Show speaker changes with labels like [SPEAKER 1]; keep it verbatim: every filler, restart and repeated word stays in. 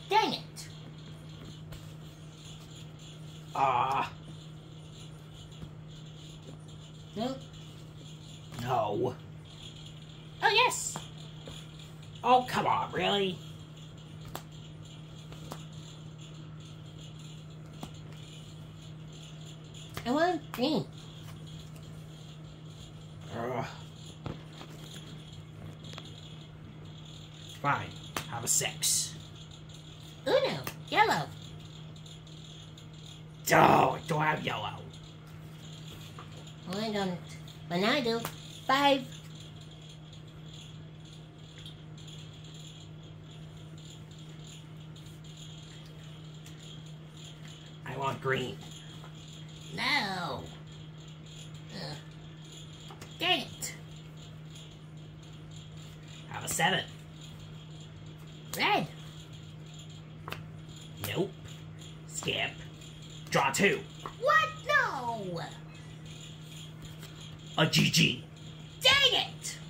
[SPEAKER 1] Dang it!
[SPEAKER 2] Ah. Uh,
[SPEAKER 1] No?
[SPEAKER 2] no.
[SPEAKER 1] Oh, yes!
[SPEAKER 2] Oh, come on, really?
[SPEAKER 1] I want green.
[SPEAKER 2] Ugh. Fine. Have a six.
[SPEAKER 1] Uno, yellow.
[SPEAKER 2] Oh, I don't have yellow.
[SPEAKER 1] Well, I don't. But now I do. Five.
[SPEAKER 2] I want green.
[SPEAKER 1] No. Ugh. Dang it.
[SPEAKER 2] Have a seven.
[SPEAKER 1] Red.
[SPEAKER 2] Nope. Skip. Draw two.
[SPEAKER 1] What? No.
[SPEAKER 2] A G G.
[SPEAKER 1] Dang it.